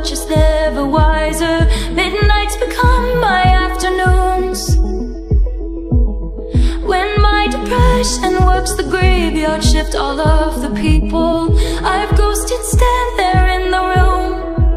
just never wiser. Midnights become my afternoons. When my depression works the graveyard shift, all of the people I've ghosted stand there in the room.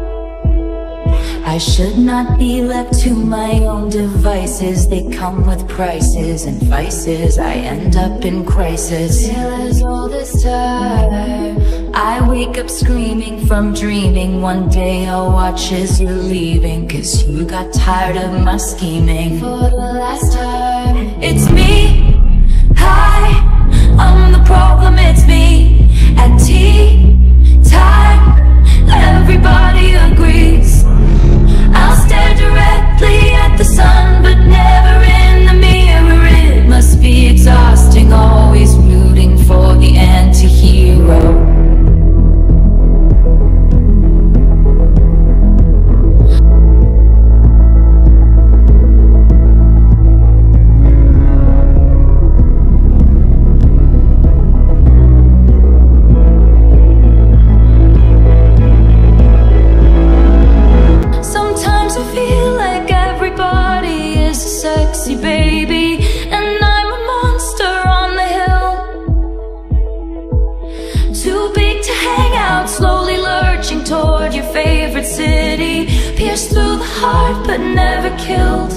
I should not be left to my own devices. They come with prices and vices. I end up in crisis. Still as all this time, I wake up screaming from dreaming. One day I'll watch as you're leaving, 'cause you got tired of my scheming. For the last time, it's me. Hi, I'm the problem, it's me. At tea time, everybody agrees. I'll stare directly at the sun, but never in the mirror. It must be exhausting, always rooting for the anti-hero. Baby, and I'm a monster on the hill, too big to hang out, slowly lurching toward your favorite city, pierced through the heart but never killed.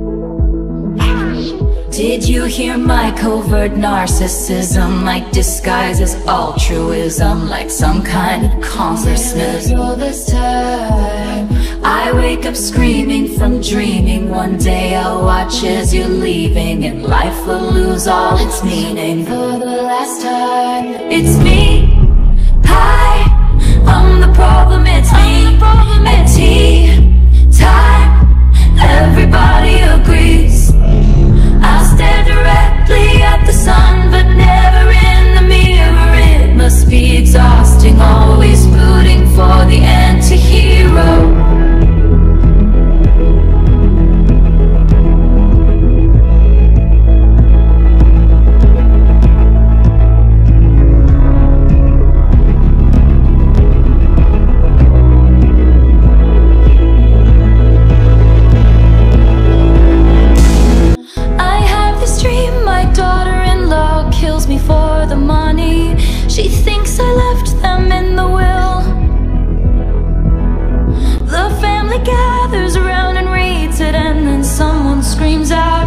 Did you hear my covert narcissism, like disguises altruism, like some kind of congressman? All this time, I wake up screaming from dreaming. One day I'll watch as you're leaving, and life will lose all its meaning. For the last time, it's me. Hi, I'm the problem, it's me. At tea time, everybody agrees. I'll stare directly at the sun, but never in the mirror. It must be exhausting, always rooting for the anti-hero. For the money, she thinks I left them in the will. The family gathers around and reads it, and then someone screams out,